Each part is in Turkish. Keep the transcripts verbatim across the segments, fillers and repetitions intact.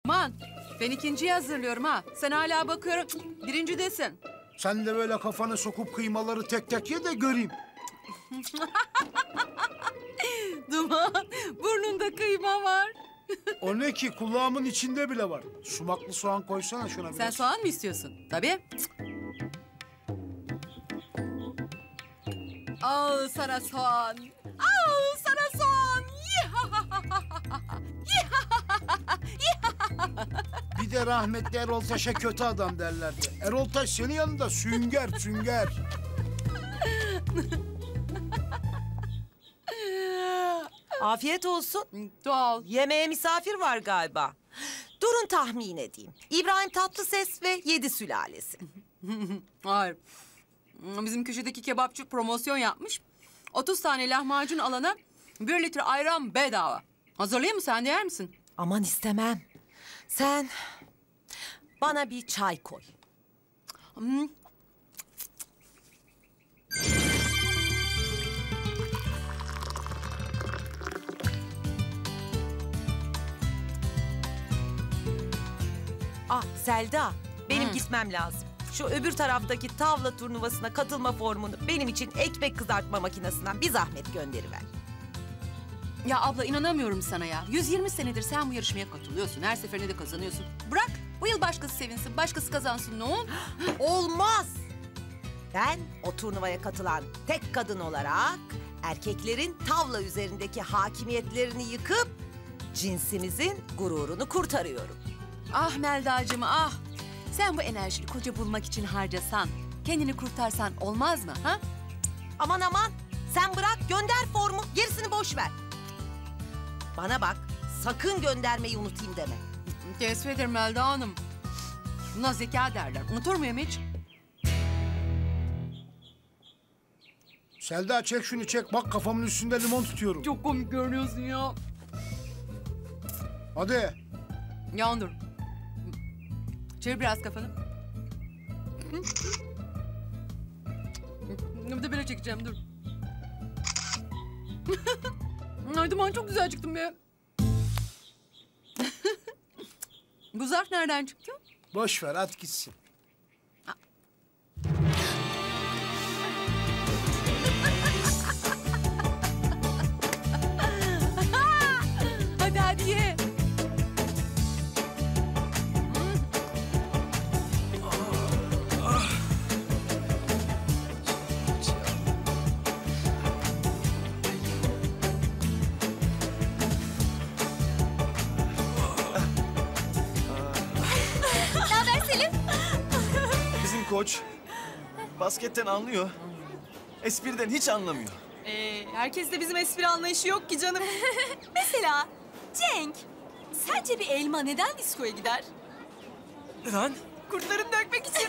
Rahman, ben ikinciyi hazırlıyorum ha. Sen hala bakıyorum, birincidesin. Sen de böyle kafanı sokup kıymaları tek tek ye de göreyim. Duman, burnunda kıyma var. O ne ki? Kulağımın içinde bile var. Sumaklı soğan koysana şuna biraz. Sen soğan mı istiyorsun? Tabii. Al sana soğan. Al sana soğan. Bir de rahmetli Erol Taş'a kötü adam derlerdi. Erol Taş senin yanında sünger sünger. Afiyet olsun. Doğal. Yemeğe misafir var galiba. Durun tahmin edeyim. İbrahim Tatlıses ve Yedi Sülalesi. Hayır. Bizim köşedeki kebapçı promosyon yapmış. otuz tane lahmacun alana bir litre ayran bedava. Hazırlayayım mı, sen de yer misin? Aman istemem. Sen bana bir çay koy. Hmm. Ah Selda, benim Hı. gitmem lazım. Şu öbür taraftaki tavla turnuvasına katılma formunu benim için ekmek kızartma makinesinden bir zahmet gönderiver. Ya abla, inanamıyorum sana ya. yüz yirmi senedir sen bu yarışmaya katılıyorsun. Her seferinde de kazanıyorsun. Bırak, bu yıl başkası sevinsin, başkası kazansın, ne olur? Olmaz. Ben o turnuvaya katılan tek kadın olarak erkeklerin tavla üzerindeki hakimiyetlerini yıkıp cinsimizin gururunu kurtarıyorum. Ah Melda'cığım, ah. Sen bu enerjini koca bulmak için harcasan, kendini kurtarsan olmaz mı, ha? Aman aman, sen bırak gönder formu, gerisini boş ver. Bana bak, sakın göndermeyi unutayım deme. Teessüf ederim Melda Hanım. Buna zeka derler. Unutur muyum hiç? Selda çek şunu çek. Bak kafamın üstünde limon tutuyorum. Çok komik görünüyorsun ya. Hadi. Yandır. Çevir biraz kafanı. Bir de böyle çekeceğim, dur. Ay Duman, çok güzel çıktım be. Bu zarf nereden çıktı? Boş ver, at gitsin. Hadi hadi ye. Koç basketten anlıyor. Espriden hiç anlamıyor. Ee, herkes de bizim espri anlayışı yok ki canım. Mesela Cenk, sence bir elma neden diskoya gider? Neden? Kurtlarını dökmek için.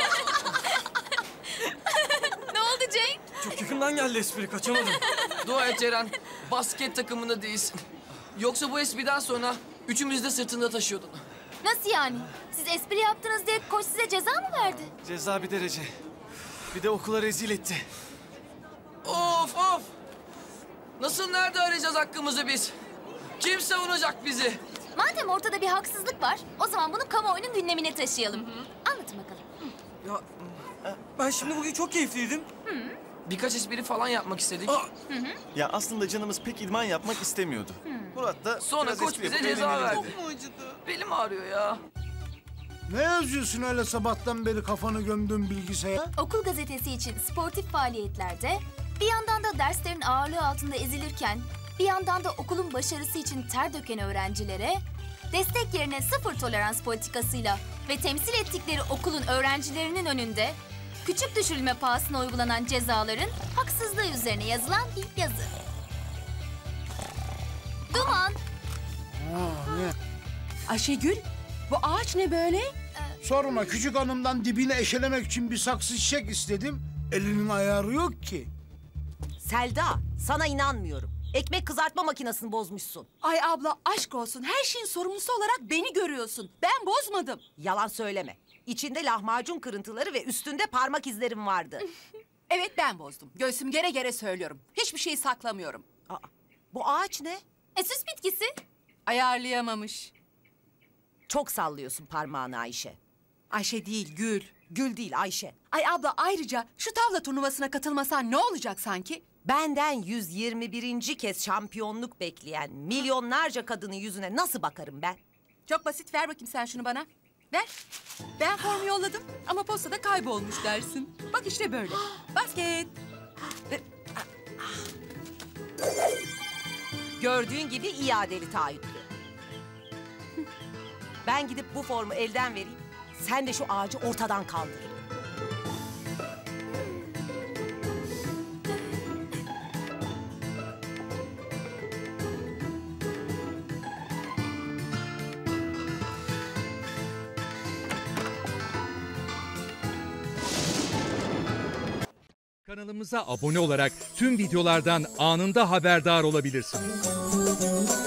Ne oldu Cenk? Çok yakından geldi espri, kaçamadım. Dua et Ceren, basket takımında değilsin. Yoksa bu espriden sonra üçümüzü de sırtında taşıyordun. Nasıl yani? Siz espri yaptınız diye koç size ceza mı verdi? Ceza bir derece. Bir de okula rezil etti. Of of! Nasıl, nerede arayacağız hakkımızı biz? Kim savunacak bizi? Madem ortada bir haksızlık var, o zaman bunu kamuoyunun gündemine taşıyalım. Anlatın bakalım. Ya ben şimdi bugün çok keyifliydim. Birkaç espri falan yapmak istedik. Ya aslında canımız pek idman yapmak istemiyordu. Murat da Sonra biraz koç espri bize yapıp ceza eğlenelim verdi. dedi. Çok mu acıdı? Belim ağrıyor ya. Ne yazıyorsun öyle sabahtan beri kafanı gömdüğün bilgisayara? Okul gazetesi için sportif faaliyetlerde, bir yandan da derslerin ağırlığı altında ezilirken, bir yandan da okulun başarısı için ter döken öğrencilere, destek yerine sıfır tolerans politikasıyla ve temsil ettikleri okulun öğrencilerinin önünde küçük düşürülme pahasına uygulanan cezaların haksızlığı üzerine yazılan bir yazı. Duman. Aa, ne? Ayşegül, bu ağaç ne böyle? Sorma, küçük hanımdan dibini eşelemek için bir saksı çiçek istedim. Elinin ayarı yok ki. Selda, sana inanmıyorum. Ekmek kızartma makinesini bozmuşsun. Ay abla, aşk olsun. Her şeyin sorumlusu olarak beni görüyorsun. Ben bozmadım. Yalan söyleme. İçinde lahmacun kırıntıları ve üstünde parmak izlerim vardı. Evet, ben bozdum. Göğsüm gere gere söylüyorum. Hiçbir şey saklamıyorum. Aa, bu ağaç ne? E süs bitkisi. Ayarlayamamış. Çok sallıyorsun parmağını Ayşe. Ayşe değil Gül. Gül değil Ayşe. Ay abla ayrıca şu tavla turnuvasına katılmasan ne olacak sanki? Benden yüz yirmi birinci kez şampiyonluk bekleyen milyonlarca kadının yüzüne nasıl bakarım ben? Çok basit, ver bakayım sen şunu bana. Ver. Ben formu yolladım ama postada kaybolmuş dersin. Bak işte böyle. Basket. Gördüğün gibi iadeli taahhütlü. Ben gidip bu formu elden vereyim. Sen de şu ağacı ortadan kaldır. Kanalımıza abone olarak tüm videolardan anında haberdar olabilirsiniz.